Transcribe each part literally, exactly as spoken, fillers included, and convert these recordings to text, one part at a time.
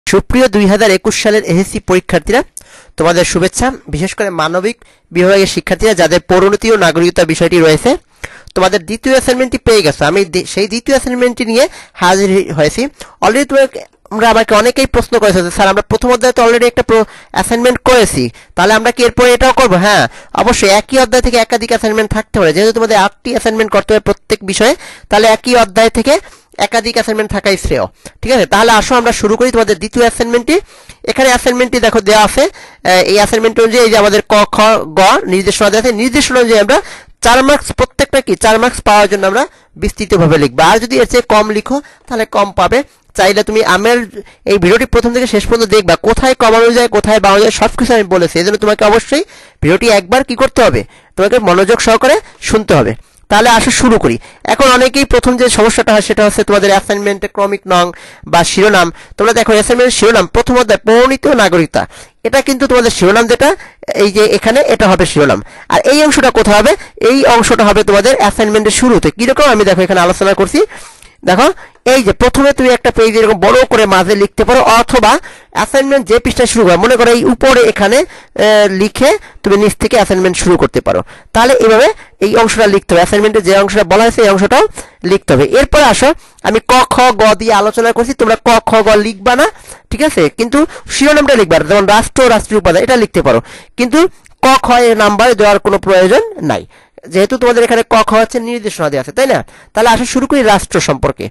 সুপ্রিয় দুই হাজার একুশ সালের এসএসসি পরীক্ষার্থীরা, তোমাদের শুভেচ্ছা। বিশেষ করে মানবিক বিভাগের শিক্ষার্থীরা যাদের পরিণতি ও নাগরিকতা বিষয়টি রয়েছে, তোমাদের দ্বিতীয় অ্যাসাইনমেন্টটি পেয়ে গেছো। আমি সেই দ্বিতীয় অ্যাসাইনমেন্টটি নিয়ে হাজির হয়েছি। অলরেডি তোমরা আমাকে অনেকেই প্রশ্ন করেছো যে স্যার, আমরা প্রথম অধ্যায়ে তো অলরেডি একটা অ্যাসাইনমেন্ট করেছি, তাহলে আমরা কি এরপরে এটাও করবো? হ্যাঁ, অবশ্যই একই অধ্যায় থেকে একাধিক অ্যাসাইনমেন্ট থাকতে পারে। যেহেতু তোমাদের আটটি অ্যাসাইনমেন্ট করতে হবে প্রত্যেক বিষয়ে, তাহলে একই অধ্যায় থেকে একাধিক অ্যাসাইনমেন্ট থাকাই শ্রেয়। ঠিক আছে, তাহলে আসো আমরা শুরু করি তোমাদের দ্বিতীয় অ্যাসাইনমেন্টটি। এখানে অ্যাসাইনমেন্টটি দেখো দেওয়া আছে। এই অ্যাসাইনমেন্ট অনুযায়ী এই যে আমাদের ক খ গ নির্দেশনা দেওয়া আছে। নির্দেশনা অনুযায়ী আমরা চার মার্কস, প্রত্যেকটা কি চার মার্কস পাওয়ার জন্য আমরা বিস্তৃতভাবে লিখবো। আর যদি এর চেয়ে কম লিখো তাহলে কম পাবে। চাইলে তুমি আমার এই ভিডিওটি প্রথম থেকে শেষ পর্যন্ত দেখবা, কোথায় কমানো যায় কোথায় বাড়ানো যায় সবকিছু আমি বলেছি। এই জন্য তোমাকে অবশ্যই ভিডিওটি একবার কি করতে হবে, তোমাকে মনোযোগ সহকারে শুনতে হবে। তাহলে আসো শুরু করি। এখন অনেকেই প্রথম যে সমস্যাটা হয় সেটা হচ্ছে তোমাদের অ্যাসাইনমেন্টে ক্রমিক নং বা শিরোনাম। তোমরা দেখো অ্যাসাইনমেন্টের শিরোনাম প্রথম অধ্যায় পরিণতি ও নাগরিকতা, এটা কিন্তু তোমাদের শিরোনাম যেটা এই যে এখানে, এটা হবে শিরোনাম। আর এই অংশটা কোথায় হবে? এই অংশটা হবে তোমাদের অ্যাসাইনমেন্টের শুরুতে। কিরকম আমি দেখো এখানে আলোচনা করছি। দেখো এই যে প্রথমে তুমি একটা পেজ এরকম বড় করে মাঝে লিখতে পারো, অথবা অ্যাসাইনমেন্ট যে পৃষ্ঠা শুরু করে মনে করো এই উপরে এখানে লিখে তুমি নিচ থেকে অ্যাসাইনমেন্ট শুরু করতে পারো। তাহলে এইভাবে এই অংশটা লিখতে হবে, অ্যাসাইনমেন্টে যে অংশটা বলা হয়েছে এই অংশটাও লিখতে হবে। এরপরে আসো, আমি ক খ গ দিয়ে আলোচনা করছি, তোমরা ক খ গ লিখবা না, ঠিক আছে, কিন্তু শিরোনামটা লিখবা। যেমন রাষ্ট্র, রাষ্ট্রীয় উপাদান এটা লিখতে পারো, কিন্তু ক খ এর নাম্বার দেওয়ার কোনো প্রয়োজন নাই, যেহেতু তোমাদের এখানে ক খ হচ্ছে নির্দেশনা দেওয়া আছে, তাই না? তাহলে আসো শুরু করি রাষ্ট্র সম্পর্কে।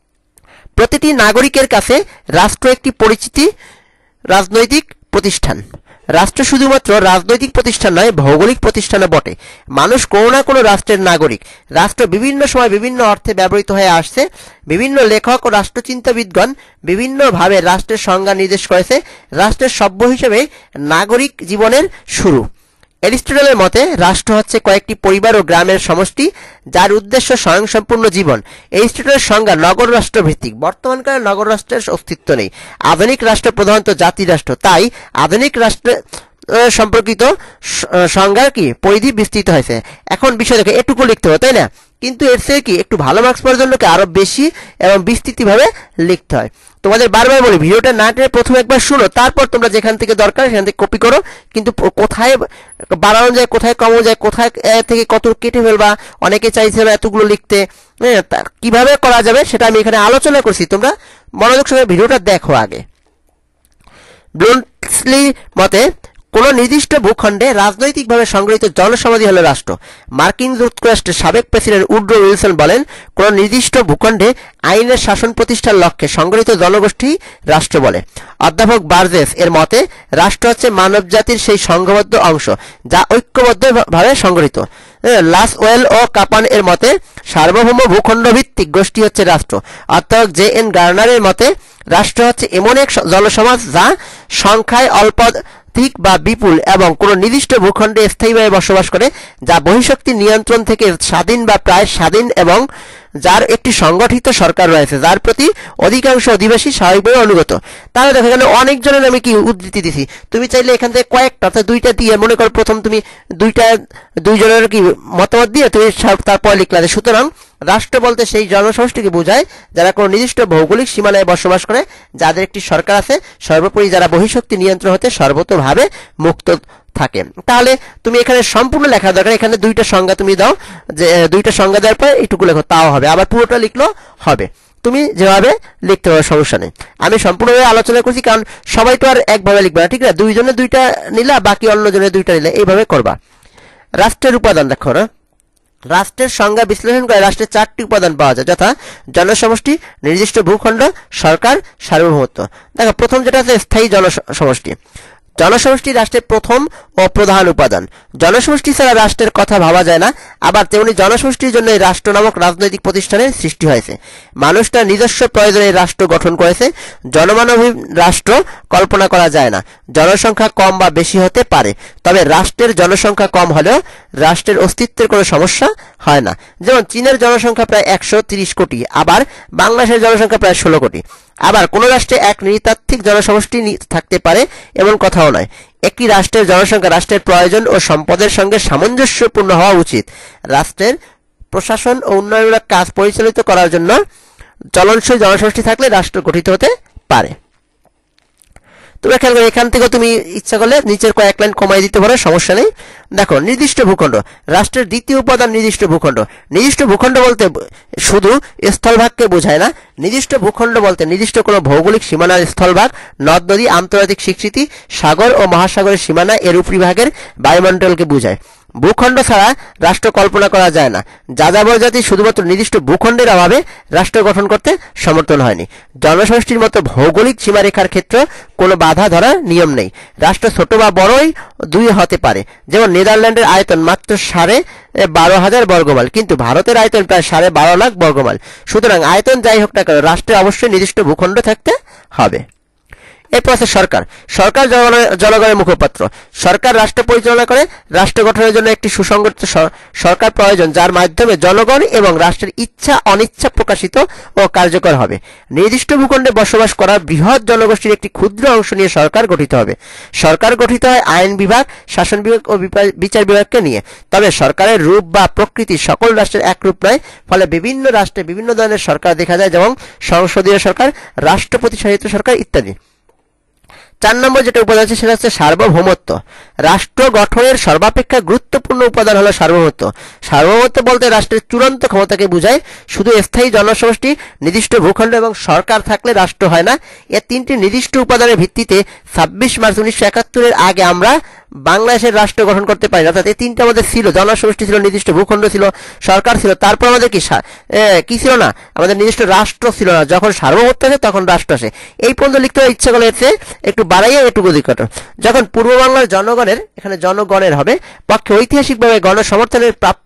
প্রতিটি নাগরিকের কাছে রাষ্ট্র একটি পরিচিতি রাজনৈতিক প্রতিষ্ঠান। রাষ্ট্র শুধুমাত্র রাজনৈতিক প্রতিষ্ঠান নয়, ভৌগোলিক প্রতিষ্ঠানও বটে। মানুষ কোনো না কোনো রাষ্ট্রের নাগরিক। রাষ্ট্র বিভিন্ন সময় বিভিন্ন অর্থে ব্যবহৃত হয়ে আসছে। বিভিন্ন লেখক ও রাষ্ট্রচিন্তাবিদগণ বিভিন্নভাবে রাষ্ট্রের সংজ্ঞা নির্দেশ করেছে। রাষ্ট্রের সভ্য হিসেবে নাগরিক জীবনের শুরু। অ্যারিস্টটলের মতে রাষ্ট্র হচ্ছে কয়েকটি পরিবার ও গ্রামের সমষ্টি, যার উদ্দেশ্য স্বয়ংসম্পূর্ণ জীবন। অ্যারিস্টটলের সংজ্ঞা নগর রাষ্ট্র ভিত্তিক। বর্তমানকালে নগর রাষ্ট্রের অস্তিত্ব নেই। আধুনিক রাষ্ট্র প্রধানত জাতি রাষ্ট্র। তাই আধুনিক রাষ্ট্র সম্পর্কিত সংজ্ঞার কি পরিধি বিস্তৃত হয়েছে। এখন বিষয় দেখে এটুকু লিখতে হবে, তাই না? কিন্তু এর থেকে কি একটু ভালো মার্কস পাওয়ার জন্য কি আরো বেশি এবং বিস্তৃতভাবে লিখতে হয়। তোমাদের বারবার বলি, ভিডিওটা না টেনে প্রথমে একবার শুনো, তারপর তোমরা যেখান থেকে দরকার সেখান থেকে কপি করো। কিন্তু কোথায় বাড়ানো যায়, কোথায় কমানো যায়, কোথায় থেকে কত কেটে ফেলবা, অনেকে চাইছিল এতগুলো লিখতে, হ্যাঁ, কিভাবে করা যাবে সেটা আমি এখানে আলোচনা করছি। তোমরা মনোযোগ সঙ্গে ভিডিওটা দেখো আগে। ব্লুমসলি মতে কোন নির্দিষ্ট ভূখণ্ডে রাজনৈতিকভাবে সংগঠিত জনসমাধি হল রাষ্ট্র। মার্কিন যুক্তরাষ্ট্রের সাবেক প্রেসিডেন্ট উড্রো উইলসন বলেন, কোন নির্দিষ্ট ভূখণ্ডে আইনের শাসন প্রতিষ্ঠার লক্ষ্যে সংগঠিত জনগোষ্ঠী রাষ্ট্র বলে। অধ্যাপক বার্জেস এর মতে রাষ্ট্র হচ্ছে মানবজাতির সেই সংঘবদ্ধ অংশ যা ঐক্যবদ্ধভাবে সংগঠিত। লাসওয়েল ও কাপান এর মতে সার্বভৌম ভূখণ্ড ভিত্তিক গোষ্ঠী হচ্ছে রাষ্ট্র। অধ্যাপক জে এন গার্নারের মতে রাষ্ট্র হচ্ছে এমন এক জনসমাজ যা সংখ্যায় অল্প বা বিপুল এবং কোন নির্দিষ্ট ভূখণ্ডে স্থায়ীভাবে বসবাস করে, যা বহিঃশক্তির নিয়ন্ত্রণ থেকে স্বাধীন বা প্রায় স্বাধীন এবং যার একটি সংগঠিত সরকার রয়েছে, যার প্রতি অধিকাংশ অধিবাসী স্বাভাবিকভাবে অনুগত। তাহলে দেখো এখানে অনেকজনের আমি কি উদ্ধৃতি দিছি। তুমি চাইলে এখান থেকে কয়েকটা অর্থাৎ দুইটা দিয়ে মনে করো প্রথম তুমি দুইটা দুইজনের কি মতামত দিয়ে তুমি তারপর লিখলে। সুতরাং রাষ্ট্র বলতে সেই জনসমষ্টিকে বোঝায় যারা কোনো নির্দিষ্ট ভৌগোলিক সীমানায় বসবাস করে, যাদের একটি সরকার আছে, সর্বোপরি যারা বহিঃশক্তি নিয়ন্ত্রণ হতে সর্বতোভাবে মুক্ত থাকে। তাহলে তুমি এখানে সম্পূর্ণ লেখা দরকার, এখানে দুইটা সংজ্ঞা তুমি দাও, যে দুইটা সংজ্ঞা দেওয়ার পর এইটুকু লেখো, তাও হবে। আবার পুরোটা লিখলেও হবে, তুমি যেভাবে লিখতে পারো, সমস্যা নেই। আমি সম্পূর্ণভাবে আলোচনা করছি, কারণ সবাই তো আর একভাবে লিখবে না, ঠিক না? দুইজনে দুইটা নিলা, বাকি অন্যজনের দুইটা নিলে, এইভাবে করবা। রাষ্ট্রের উপাদান দেখো না, রাষ্ট্রের সংজ্ঞা বিশ্লেষণ করে রাষ্ট্রের চারটি উপাদান পাওয়া যায়, যথা জনসমষ্টি, নির্দিষ্ট ভূখণ্ড, সরকার, সার্বভৌমত্ব। দেখো প্রথম যেটা আছে স্থায়ী জনসমষ্টি। জনসমষ্টি রাষ্ট্রের প্রথম ও প্রধান উপাদান। জনসমষ্টি ছাড়া রাষ্ট্রের কথা ভাবা যায় না। আবার তেমনি জনসমষ্টির জন্য রাষ্ট্র নামক রাজনৈতিক প্রতিষ্ঠানের সৃষ্টি হয়েছে। মানুষ তার নিজস্ব প্রয়োজনে রাষ্ট্র গঠন করেছে। জনমানবী রাষ্ট্র কল্পনা করা যায় না। জনসংখ্যা কম বা বেশি হতে পারে, তবে রাষ্ট্রের জনসংখ্যা কম হলেও রাষ্ট্রের অস্তিত্বের কোনো সমস্যা হয় না। যেমন চীনের জনসংখ্যা প্রায় একশো তিরিশ কোটি, আবার বাংলাদেশের জনসংখ্যা প্রায় ষোলো কোটি। আবার কোন রাষ্ট্রে এক নৃতাত্ত্বিক জনসমষ্টি থাকতে পারে এমন কথাও নয়। একটি রাষ্ট্রের জনসংখ্যা রাষ্ট্রের প্রয়োজন ও সম্পদের সঙ্গে সামঞ্জস্যপূর্ণ হওয়া উচিত। রাষ্ট্রের প্রশাসন ও উন্নয়নমূলক কাজ পরিচালিত করার জন্য চলনসই জনসমষ্টি থাকলে রাষ্ট্র গঠিত হতে পারে। তোমরা খেয়াল করো, এখান থেকে তুমি ইচ্ছা করলে নিচের কয়েক লাইন কমাই দিতে পারো, সমস্যা নেই। দেখো, নির্দিষ্ট ভূখণ্ড, রাষ্ট্রের দ্বিতীয় উপাদান নির্দিষ্ট ভূখণ্ড। নির্দিষ্ট ভূখণ্ড বলতে শুধু স্থলভাগকে বোঝায় না। নির্দিষ্ট ভূখণ্ড বলতে নির্দিষ্ট কোনো ভৌগোলিক সীমানার স্থলভাগ, নদ নদী, আন্তর্জাতিক স্বীকৃতি, সাগর ও মহাসাগরের সীমানা এর উপরিভাগের বায়ুমণ্ডলকে বোঝায়। ভূখণ্ড ছাড়া রাষ্ট্র কল্পনা করা যায় না। যাযাবর জাতি শুধুমাত্র নির্দিষ্ট ভূখণ্ডের অভাবে রাষ্ট্র গঠন করতে সমর্থন হয়নি। জনসমষ্টির মতো ভৌগোলিক সীমারেখার ক্ষেত্রে কোনো বাধা ধরার নিয়ম নেই। রাষ্ট্র ছোট বা বড়ই দুই হতে পারে। যেমন নেদারল্যান্ডের আয়তন মাত্র সাড়ে বারো হাজার বর্গমাইল, কিন্তু ভারতের আয়তন প্রায় সাড়ে বারো লাখ বর্গমাইল। সুতরাং আয়তন যাই হোক না কেন, রাষ্ট্রে অবশ্যই নির্দিষ্ট ভূখণ্ড থাকতে হবে। এরপর আছে সরকার। সরকার জনগণের মুখপাত্র। সরকার রাষ্ট্র পরিচালনা করে। রাষ্ট্র গঠনের জন্য একটি সুসংগঠিত সরকার প্রয়োজন, যার মাধ্যমে জনগণ এবং রাষ্ট্রের ইচ্ছা অনিচ্ছা প্রকাশিত ও কার্যকর হবে। নির্দিষ্ট ভূখণ্ডে বসবাস করা বৃহৎ জনগোষ্ঠীর একটি ক্ষুদ্র অংশ নিয়ে সরকার গঠিত হবে। সরকার গঠিত হয় আইন বিভাগ, শাসন বিভাগ ও বিচার বিভাগকে নিয়ে। তবে সরকারের রূপ বা প্রকৃতি সকল রাষ্ট্রের একরূপ নয়, ফলে বিভিন্ন রাষ্ট্রে বিভিন্ন ধরনের সরকার দেখা যায়, যেমন সংসদীয় সরকার, রাষ্ট্রপতি শাসিত সরকার ইত্যাদি। চার নম্বর যেটা উপাদান আছে সেটা হচ্ছে সার্বভৌমত্ব। রাষ্ট্র গঠনের সর্বাপেক্ষা গুরুত্বপূর্ণ উপাদান হলো সার্বভৌমত্ব। সার্বভৌমত্ব বলতে রাষ্ট্রের চূড়ান্ত ক্ষমতাকে বোঝায়। শুধু স্থায়ী জনসমষ্টি, নির্দিষ্ট ভূখণ্ড এবং সরকার থাকলে রাষ্ট্র হয় না। এর তিনটি নির্দিষ্ট উপাদানের ভিত্তিতে ছাব্বিশ মার্চ উনিশশো একাত্তরের আগে আমরা বাংলাদেশের রাষ্ট্র গঠন করতে পারি। অর্থাৎ এই তিনটা আমাদের ছিল, জনসমষ্টি ছিল, নির্দিষ্ট ভূখণ্ড ছিল, সরকার ছিল, তারপর আমাদের কি কি ছিল না, আমাদের নির্দিষ্ট রাষ্ট্র ছিল না। যখন সার্বভৌমত্ব আসে তখন রাষ্ট্র আসে। এই পর্যন্ত লিখতে ইচ্ছা করলে এসে একটু বাড়াইয়া একটু গতি কাটো। যখন পূর্ব বাংলার জনগণের, এখানে জনগণের হবে, পক্ষে ঐতিহাসিকভাবে গণসমর্থনের প্রাপ্ত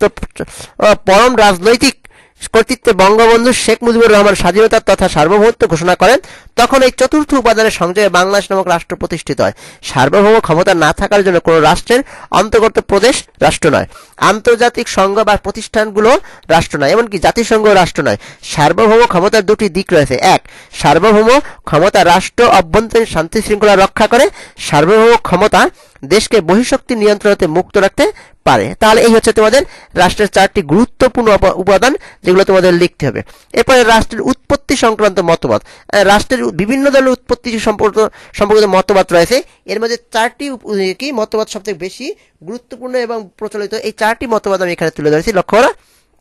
পরম রাজনৈতিক কর্তৃত্বে বঙ্গবন্ধু শেখ মুজিবুর রহমান স্বাধীনতা তথা সার্বভৌমত্ব ঘোষণা করেন, তখন এই চতুর্থ উপাদানের সংযোগে বাংলাদেশ নামক রাষ্ট্র প্রতিষ্ঠিত হয়। সার্বভৌম ক্ষমতা না থাকার জন্য কোনো রাষ্ট্রের অন্তর্গত প্রদেশ রাষ্ট্র নয়, আন্তর্জাতিক সংঘ বা প্রতিষ্ঠানগুলো রাষ্ট্র নয়, এমনকি জাতিসংঘ রাষ্ট্র নয়। সার্বভৌম ক্ষমতার দুটি দিক রয়েছে। এক, সার্বভৌম ক্ষমতা রাষ্ট্র অভ্যন্তরীণ শান্তি শৃঙ্খলা রক্ষা করে। সার্বভৌম ক্ষমতা দেশকে বহিঃশক্তির নিয়ন্ত্রণ হতে মুক্ত রাখতে পারে। তাহলে এই হচ্ছে তোমাদের রাষ্ট্রের চারটি গুরুত্বপূর্ণ উপাদান, যেগুলো তোমাদের লিখতে হবে। এরপরে রাষ্ট্রের উৎপত্তি সংক্রান্ত মতবাদ। রাষ্ট্রের বিভিন্ন ধরনের উৎপত্তি সম্পর্ক সম্পর্কিত মতবাদ রয়েছে। এর মধ্যে চারটি কি মতবাদ সবথেকে বেশি গুরুত্বপূর্ণ এবং প্রচলিত, এই চারটি মতবাদ আমি এখানে তুলে ধরেছি, লক্ষ্য করা।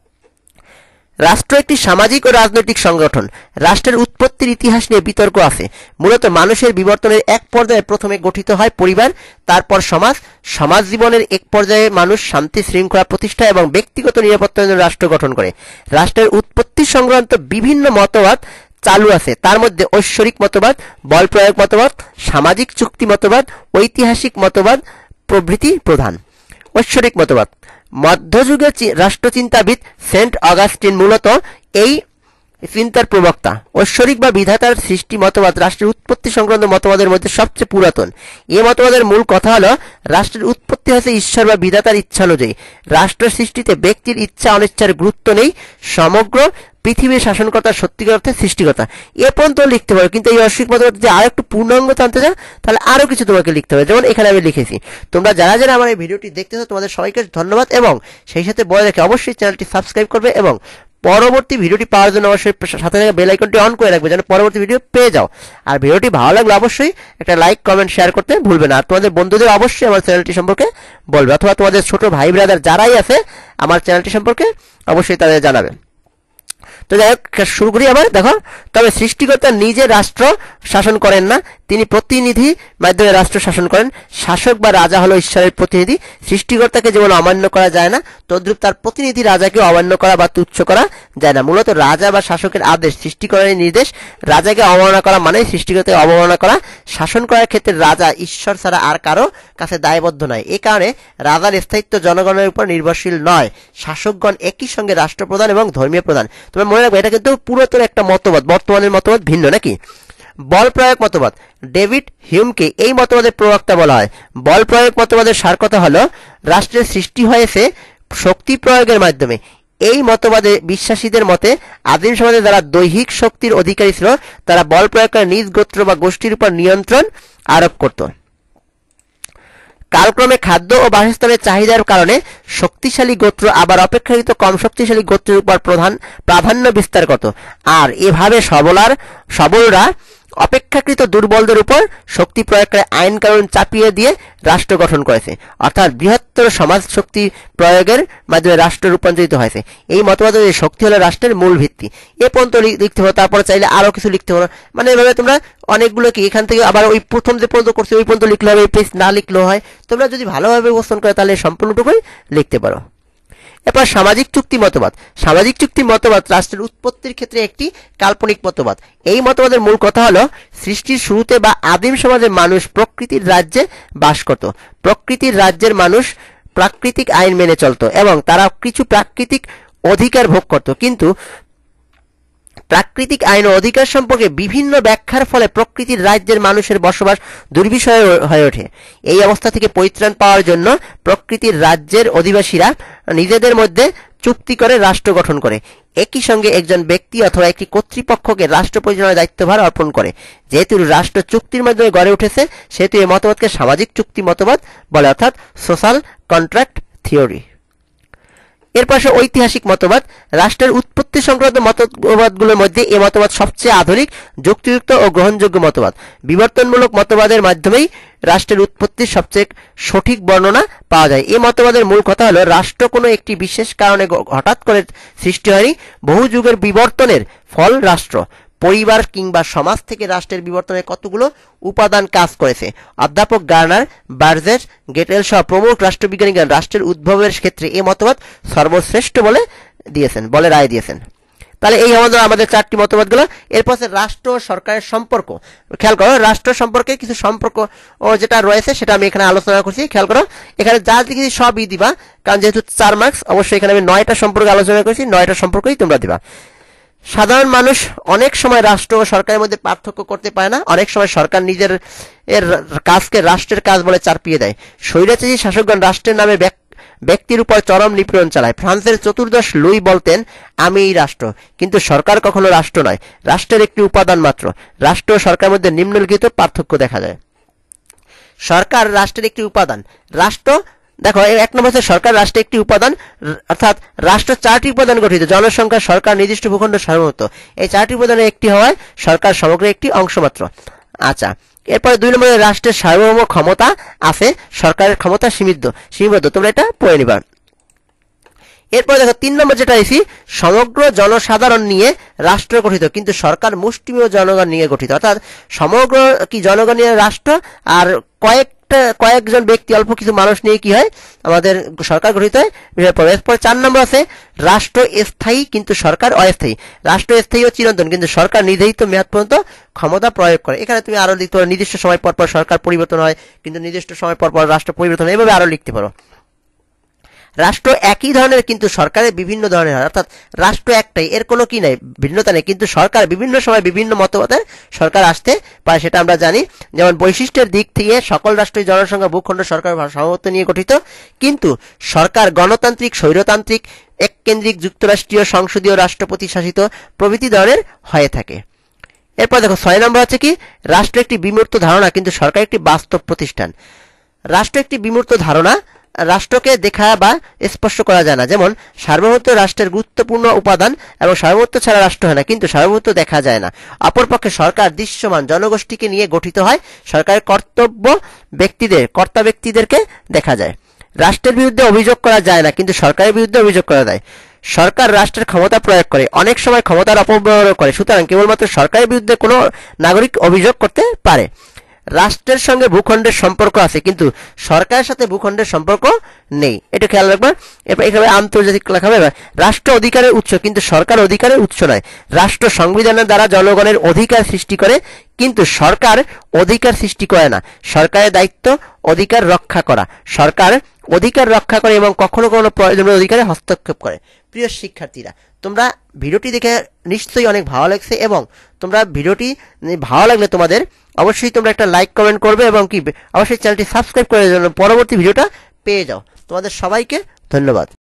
রাষ্ট্র একটি সামাজিক ও রাজনৈতিক সংগঠন। রাষ্ট্রের উৎপত্তির ইতিহাস নিয়ে বিতর্ক আছে। মূলত মানুষের বিবর্তনের এক পর্যায়ে প্রথমে গঠিত হয় পরিবার, তারপর সমাজ। সমাজ জীবনের এক পর্যায়ে মানুষ শান্তি শৃঙ্খলা প্রতিষ্ঠা এবং ব্যক্তিগত নিরাপত্তার জন্য রাষ্ট্র গঠন করে। রাষ্ট্রের উৎপত্তি সংক্রান্ত বিভিন্ন মতবাদ চালু আছে। তার মধ্যে ঐশ্বরিক মতবাদ, বল প্রয়োগ মতবাদ, সামাজিক চুক্তি মতবাদ, ঐতিহাসিক মতবাদ প্রভৃতি প্রধান। ঐশ্বরিক মতবাদ। মধ্যযুগের রাষ্ট্রচিন্তাবিদ সেন্ট অগাস্টিন মূলত এই চিন্তার প্রবক্তা। ঐশ্বরিক বা বিধাতার সৃষ্টি মতবাদ রাষ্ট্রের উৎপত্তি সংক্রান্ত মতবাদের মধ্যে সবচেয়ে পুরাতন। এই মতবাদের মূল কথা হলো রাষ্ট্রের উৎপত্তি হচ্ছে ঈশ্বর বা বিধাতার ইচ্ছা অনুযায়ী। রাষ্ট্র সৃষ্টিতে ব্যক্তির ইচ্ছা অনিচ্ছার গুরুত্ব নেই। সমগ্র পৃথিবীর শাসনকর্তার সত্যিকার অর্থে সৃষ্টিকর্তা। এ পর্যন্ত লিখতে পারো, কিন্তু এই ঐশ্বরিক মতবাদ যে আরো একটু পূর্ণাঙ্গ জানতে চাও তাহলে আরো কিছু তোমাকে লিখতে হবে, যেমন এখানে আমি লিখেছি। তোমরা যারা যারা আমার এই ভিডিওটি দেখতেছো তোমাদের সবাইকে ধন্যবাদ, এবং সেই সাথে বলে রেখে অবশ্যই চ্যানেলটি সাবস্ক্রাইব করবে এবং পরবর্তী ভিডিওটি পাওয়ার জন্য অবশ্যই সাথে থাকা বেল আইকনটি অন করে রাখবে যেন পরবর্তী ভিডিও পেয়ে যাও। আর ভিডিওটি ভালো লাগলে অবশ্যই একটা লাইক কমেন্ট শেয়ার করতে ভুলবে না। আর তোমাদের বন্ধুদের অবশ্যই আমার চ্যানেলটি সম্পর্কে বলবে, অথবা তোমাদের ছোট ভাই ব্রাদার যারাই আছে আমার চ্যানেলটি সম্পর্কে অবশ্যই তাদের জানাবে। তো যাই হোক, শুরু করি আবার। দেখো, তবে সৃষ্টিকর্তা নিজে রাষ্ট্র শাসন করেন না, তিনি প্রতিনিধি মাধ্যমে রাষ্ট্র শাসন করেন। শাসক বা রাজা হলো ঈশ্বরের প্রতিনিধি। সৃষ্টিকর্তাকে যেমন অমান্য করা যায় না, তদ্রূপ তার প্রতিনিধি রাজাকে অমান্য করা বা তুচ্ছ করা যায় না। মূলত রাজা বা শাসকের আদেশ সৃষ্টিকর্তার নির্দেশ। রাজাকে অবমাননা করা মানে সৃষ্টিকর্তাকে অবমাননা করা। শাসন করার ক্ষেত্রে রাজা ঈশ্বর ছাড়া আর কারো কাছে দায়বদ্ধ নয়। এই কারণে রাজার স্থায়িত্ব জনগণের উপর নির্ভরশীল নয়। শাসকগণ একই সঙ্গে রাষ্ট্রপ্রধান এবং ধর্মীয় প্রধান। তোমরা মনে রাখবে, এটা কিন্তু পুরাতন একটা মতবাদ, বর্তমানের মতবাদ ভিন্ন নাকি। বল প্রয়োগ মতবাদ। ডেভিড হিউমকে এই মতবাদের প্রবক্তা বলা হয়। বল প্রয়োগ মতবাদের সার কথা হলো রাষ্ট্রের সৃষ্টি হয়েছে শক্তি প্রয়োগের মাধ্যমে। এই মতবাদে বিশ্বাসীদের মতে আদিম সমাজে যারা দৈহিক শক্তির অধিকারী ছিল তারা বল প্রয়োগ করে নিজ গোত্র বা গোষ্ঠীর উপর নিয়ন্ত্রণ আরোপ করত। কালক্রমে খাদ্য ও বাসস্থানের চাহিদার কারণে শক্তিশালী গোত্র আবার অপেক্ষাকৃত কম শক্তিশালী গোত্রের উপর প্রধান প্রাধান্য বিস্তার করত। আর এভাবে সবলার সবলরা অপেক্ষাকৃত দুর্বলদের উপর শক্তি প্রয়োগ করে আইন কানুন চাপিয়ে দিয়ে রাষ্ট্র গঠন করেছে, অর্থাৎ বৃহত্তর সমাজ শক্তি প্রয়োগের মাধ্যমে রাষ্ট্র রূপান্তরিত হয়েছে। এই মতবাদের এই শক্তি হলো রাষ্ট্রের মূল ভিত্তি। এ পর্যন্ত লিখতে হবে, তারপরে চাইলে আরো কিছু লিখতে হবে, মানে এভাবে তোমরা অনেকগুলো কি এখান থেকে আবার ওই প্রথম যে পর্যন্ত করছে ওই পর্যন্ত লিখলে হবে, এই পেজ না লিখলেও হয়। তোমরা যদি ভালোভাবে উপস্থাপন করে তাহলে সম্পূর্ণটুকুই লিখতে পারো। এরপর সামাজিক চুক্তি মতবাদ। সামাজিক চুক্তি মতবাদ রাষ্ট্রের উৎপত্তির ক্ষেত্রে একটি কাল্পনিক মতবাদ। এই মতবাদের মূল কথা হলো সৃষ্টির শুরুতে বা আদিম সমাজে মানুষ প্রকৃতির রাজ্যে বাস করত। প্রকৃতির রাজ্যের মানুষ প্রাকৃতিক আইন মেনে চলত এবং তারা কিছু প্রাকৃতিক অধিকার ভোগ করত, কিন্তু প্রাকৃতিক আইন ও অধিকার সম্পর্কে বিভিন্ন ব্যাখ্যার ফলে প্রকৃতির রাজ্যের মানুষের বসবাস দুর্বিষহ হয়ে ওঠে। এই অবস্থা থেকে পরিত্রাণ পাওয়ার জন্য প্রকৃতির রাজ্যের অধিবাসীরা নিজেদের মধ্যে চুক্তি করে রাষ্ট্র গঠন করে। একই সঙ্গে একজন ব্যক্তি অথবা একটি কর্তৃপক্ষকে রাষ্ট্র পরিচালনার দায়িত্বভার অর্পণ করে। যেহেতু রাষ্ট্র চুক্তির মাধ্যমে গড়ে উঠেছে, সেহেতু এই মতবাদকে সামাজিক চুক্তি মতবাদ বলে, অর্থাৎ সোশ্যাল কন্ট্রাক্ট থিওরি। এর পাশে ঐতিহাসিক মতবাদ। রাষ্ট্রের উৎপত্তি সংক্রান্ত মতবাদগুলোর মধ্যে এই মতবাদ সবচেয়ে আধুনিক, যুক্তিযুক্ত ও গ্রহণযোগ্য মতবাদ। বিবর্তনমূলক মতবাদের মাধ্যমেই রাষ্ট্রের উৎপত্তির সবচেয়ে সঠিক বর্ণনা পাওয়া যায়। এই মতবাদের মূল কথা হলো রাষ্ট্র কোনো একটি বিশেষ কারণে হঠাৎ করে সৃষ্টি হয়নি, বহু যুগের বিবর্তনের ফল রাষ্ট্র। পরিবার কিংবা সমাজ থেকে রাষ্ট্রের বিবর্তনে কতগুলো উপাদান কাজ করেছে। অধ্যাপক গার্নার, বার্জেস, গেটেল সহ প্রমুখ রাষ্ট্রবিজ্ঞানীরা রাষ্ট্রের উদ্ভবের ক্ষেত্রে এই মতবাদ সর্বশ্রেষ্ঠ বলে দিয়েছেন বলে রায় দিয়েছেন। তাহলে এই আমাদের আমাদের চারটি মতবাদগুলো। এরপর রাষ্ট্র ও সরকারের সম্পর্ক। খেয়াল করো, রাষ্ট্র সম্পর্কে কিছু সম্পর্ক ও যেটা রয়েছে সেটা আমি এখানে আলোচনা করছি। খেয়াল করো, এখানে যা লিখেছি সবই দিবা, কারণ যেহেতু চার মার্কস, অবশ্যই এখানে আমি নয়টা সম্পর্কে আলোচনা করছি, নয়টা সম্পর্কই তোমরা দিবা। সাধারণ মানুষ অনেক সময় রাষ্ট্র ও সরকারের মধ্যে পার্থক্য করতে পারে না। অনেক সময় সরকার নিজের এর কাজকে রাষ্ট্রের কাজ বলে চাপিয়ে দেয়। স্বৈরাচারী শাসকগণ রাষ্ট্রের নামে ব্যক্তির উপর চরম নিপীড়ন চালায়। ফ্রান্সের চতুর্দশ লুই বলতেন, আমি এই রাষ্ট্র, কিন্তু সরকার কখনো রাষ্ট্র নয়, রাষ্ট্রের একটি উপাদান মাত্র। রাষ্ট্র ও সরকারের মধ্যে নিম্নলিখিত পার্থক্য দেখা যায়। সরকার রাষ্ট্রের একটি উপাদান। রাষ্ট্র দেখো, এক নম্বর হচ্ছে সরকার রাষ্ট্রের একটি উপাদান, অর্থাৎ রাষ্ট্র চারটি উপাদান গঠিত: জনসংখ্যা, সরকার, নির্দিষ্ট ভূখণ্ড, সার্বভৌমত্ব। এই চারটি উপাদানের একটি হওয়ায় সরকার সমগ্র একটি অংশ মাত্র। আচ্ছা, এরপরে দুই নম্বরে রাষ্ট্রের সার্বভৌম ক্ষমতা আছে, সরকারের ক্ষমতা সীমিত সীমিবদ্ধ তোমরা এটা পড়ে নিবা। এরপরে দেখো তিন নম্বর যেটা এসি, সমগ্র জনসাধারণ নিয়ে রাষ্ট্র গঠিত, কিন্তু সরকার মুষ্টিমেয় জনগণ নিয়ে গঠিত। অর্থাৎ সমগ্র কি জনগণ নিয়ে রাষ্ট্র, আর কয়েকটা কয়েকজন ব্যক্তি অল্প কিছু মানুষ নিয়ে কি হয় আমাদের সরকার গঠিত হয়। এরপরে চার নম্বর আছে রাষ্ট্র স্থায়ী কিন্তু সরকার অস্থায়ী। রাষ্ট্র স্থায়ী ও চিরন্তন, কিন্তু সরকার নির্ধারিত মেয়াদ পর্যন্ত ক্ষমতা প্রয়োগ করে। এখানে তুমি আরো লিখতে পারো, নির্দিষ্ট সময় পর পর সরকার পরিবর্তন হয়, কিন্তু নির্দিষ্ট সময় পর পর রাষ্ট্র পরিবর্তন হয়, এভাবে আরো লিখতে পারো। রাষ্ট্র একই ধরনের কিন্তু সরকারের বিভিন্ন ধরনের হয়, অর্থাৎ রাষ্ট্র একটাই, এর কোনো কি নাই, ভিন্নতা নেই, কিন্তু সরকার বিভিন্ন সময় বিভিন্ন মতবাদের সরকার আসতে পারে, সেটা আমরা জানি। যেমন বৈশিষ্ট্যের দিক থেকে সকল রাষ্ট্রই জনসংখ্যা, ভূখণ্ড, সরকার সার্বভৌমত্ব নিয়ে গঠিত, কিন্তু সরকার গণতান্ত্রিক, স্বৈরতান্ত্রিক, এককেন্দ্রিক, যুক্তরাষ্ট্রীয়, সংসদীয়, রাষ্ট্রপতি শাসিত প্রভৃতি ধরনের হয়ে থাকে। এরপর দেখো ছয় নম্বর হচ্ছে কি, রাষ্ট্র একটি বিমূর্ত ধারণা কিন্তু সরকার একটি বাস্তব প্রতিষ্ঠান। রাষ্ট্র একটি বিমূর্ত ধারণা, রাষ্ট্রকে দেখা বা স্পর্শ করা যায় না। যেমন সার্বভৌমত্ব রাষ্ট্রের গুরুত্বপূর্ণ উপাদান এবং সার্বভৌমত্ব ছাড়া রাষ্ট্র হয় না, কিন্তু সার্বভৌমত্ব দেখা যায় না। অপরপক্ষে সরকার দৃশ্যমান জনগোষ্ঠীকে নিয়ে গঠিত হয়, সরকারের কর্তব্য ব্যক্তিদের কর্তা ব্যক্তিদেরকে দেখা যায়। রাষ্ট্রের বিরুদ্ধে অভিযোগ করা যায় না, কিন্তু সরকারের বিরুদ্ধে অভিযোগ করা যায়। সরকার রাষ্ট্রের ক্ষমতা প্রয়োগ করে, অনেক সময় ক্ষমতার অপব্যবহার করে, সুতরাং কেবলমাত্র সরকারের বিরুদ্ধে কোনো নাগরিক অভিযোগ করতে পারে। রাষ্ট্রের সঙ্গে ভূখণ্ডের সম্পর্ক আছে, কিন্তু সরকারের সাথে ভূখণ্ডের সম্পর্ক নেই, এটা খেয়াল রাখবা। এরপর এখানে আন্তর্জাতিক লেখা হবে, রাষ্ট্র অধিকারের উৎস কিন্তু সরকার অধিকারের উৎস নয়। রাষ্ট্র সংবিধানের দ্বারা জনগণের অধিকার সৃষ্টি করে, কিন্তু সরকার অধিকার সৃষ্টি করে না। সরকারের দায়িত্ব অধিকার রক্ষা করা, সরকার অধিকার রক্ষা করে এবং কখনো কখনো প্রয়োজনীয় অধিকারে হস্তক্ষেপ করে। প্রিয় শিক্ষার্থীরা, তোমরা ভিডিওটি দেখে নিশ্চয়ই অনেক ভালো লাগছে, এবং তোমরা ভিডিওটি ভালো লাগলে তোমাদের অবশ্যই তোমরা একটা লাইক কমেন্ট করবে, এবং কি অবশ্যই চ্যানেলটি সাবস্ক্রাইব করে জন্য পরবর্তী ভিডিওটা পেয়ে যাও। তোমাদের সবাইকে ধন্যবাদ।